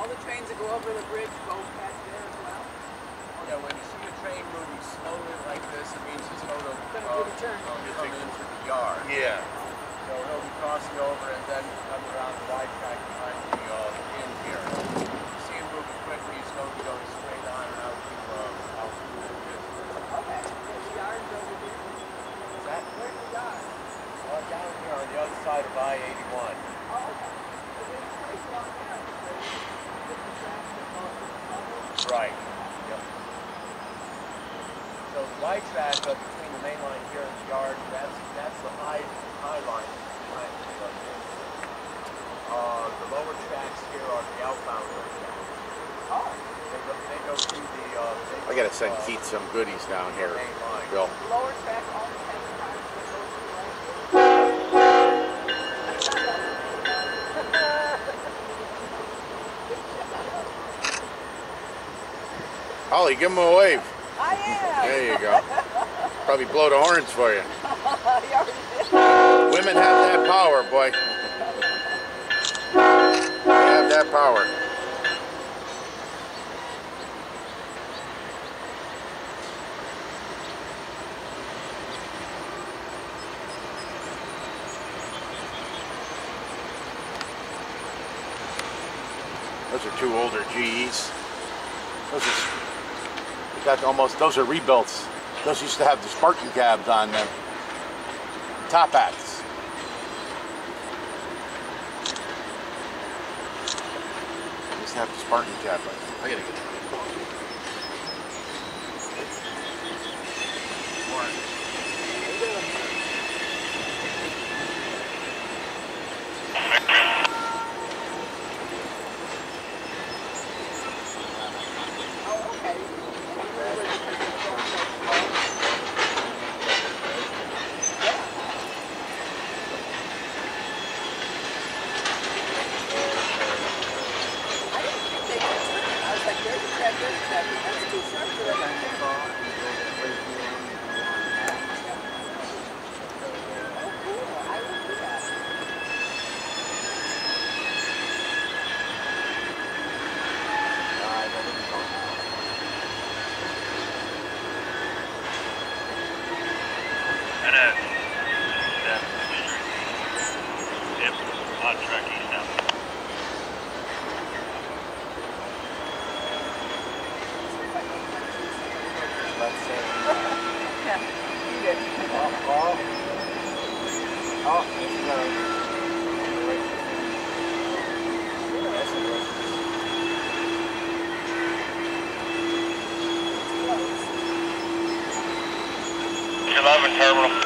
all the trains that go over the bridge go past there as well? Yeah, when you see a train moving slowly like this, it means it's going to come into the yard. Yeah. So he'll be crossing over and then come around the wide track behind the inn here. If you see him moving quickly, he's going to be going straight on and out to the bridge. Okay. There's yards over here. What's that? Where's the yard? Down here on the other side of I-81. Oh, okay. So there's a place along there. Right. Yep. So the wide track between the main line here and the yard, that's the high line. The lower tracks here are the outbound tracks. Oh. They go through the. I gotta send Keith some goodies down here, Bill. Lower track always has a car that goes through right Holly, give him a wave. I am. There you go. Probably blow the horns for you. You already did. Women have that power, boy. They have that power. Those are two older GEs. Those are rebuilds. Those used to have the Spartan cabs on them. Top hats. Used to have the Spartan cab. I gotta get it. Terminal.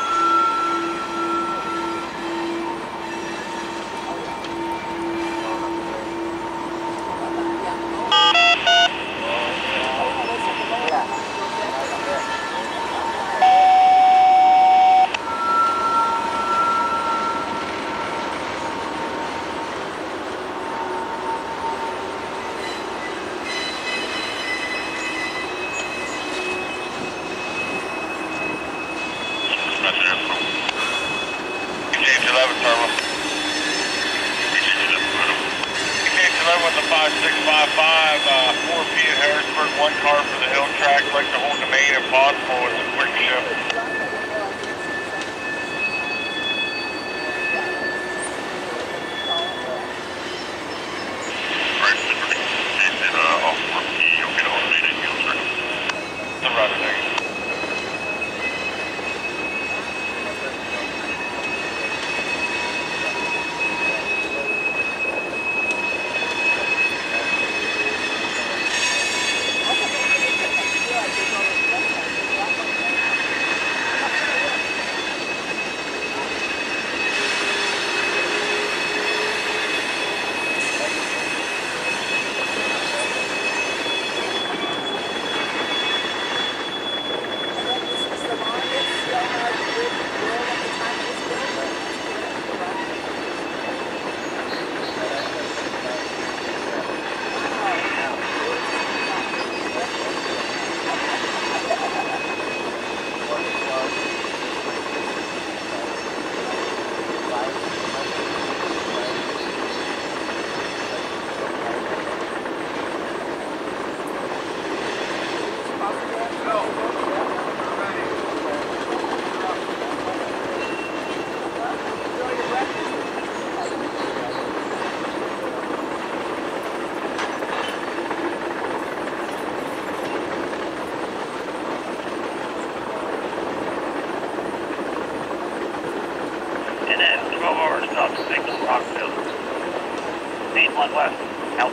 With the 5655, 4P at Harrisburg, one car for the hill track, like to hold the main if possible with a quick shift. Right, and off 4P, you'll get elevated hill track. The roger, thank you. 6 Rockville. 8-1 West. Out.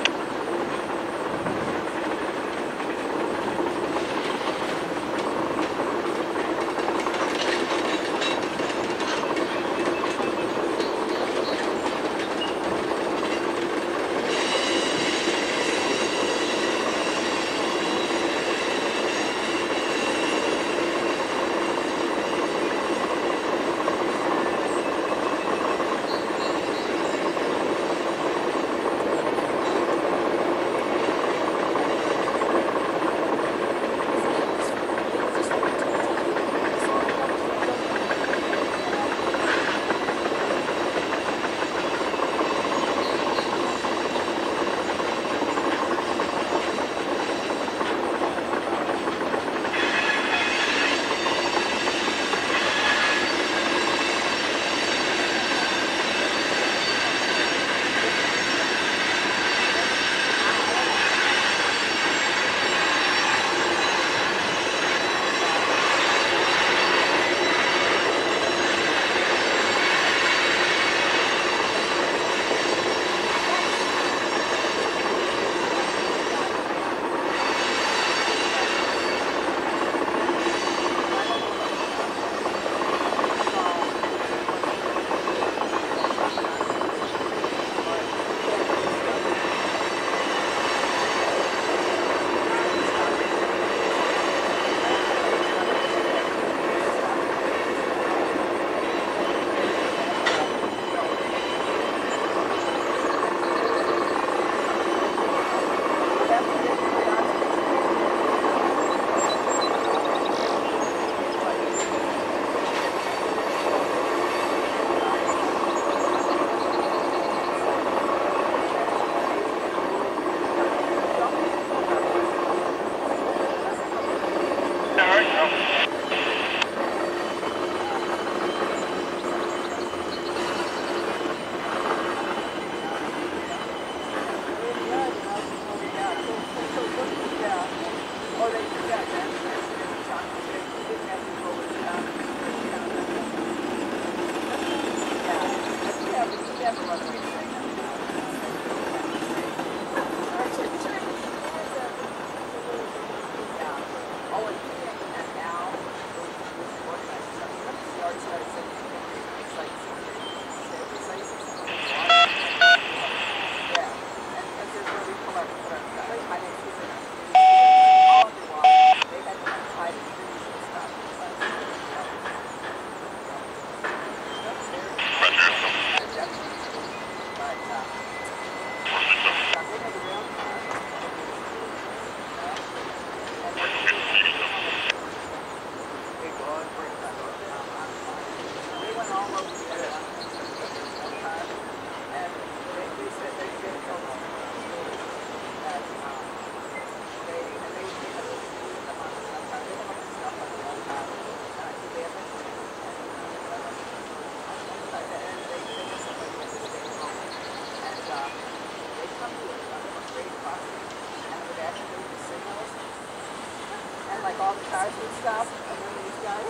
Like all the cars and stuff, and then these guys,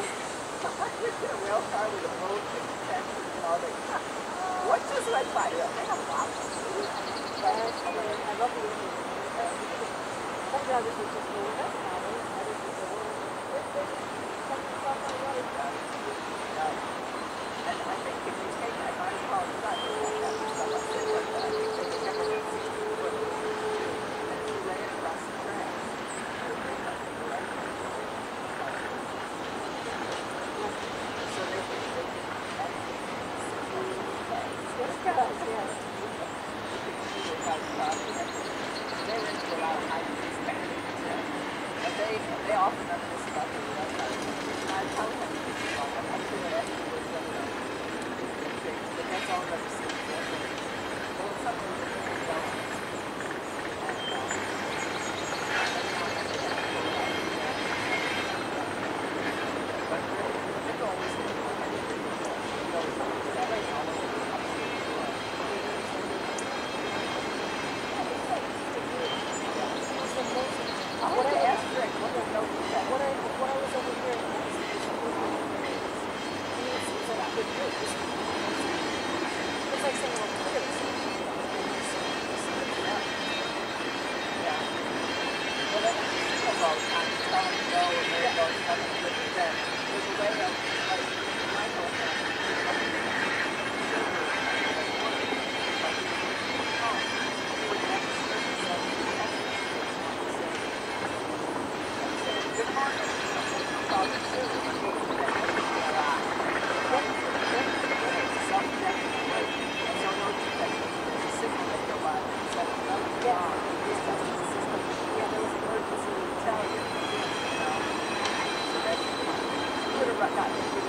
in a rail car with a boat and fences and all that. What just went by? They have a lot of food. I love the way some drivers are just doing that now. Others are doing something stuff on the road. And I think if you take that line called stuff, you won't have to stuff like this like that. I think they would never get 60 foot. And if you lay it across the track, they often have this stuff in the website. I tell them, I'm sure that everyone was but that's all I've ever seen. Well, it's something that they don't. But it's always what I was over here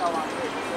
how long it is.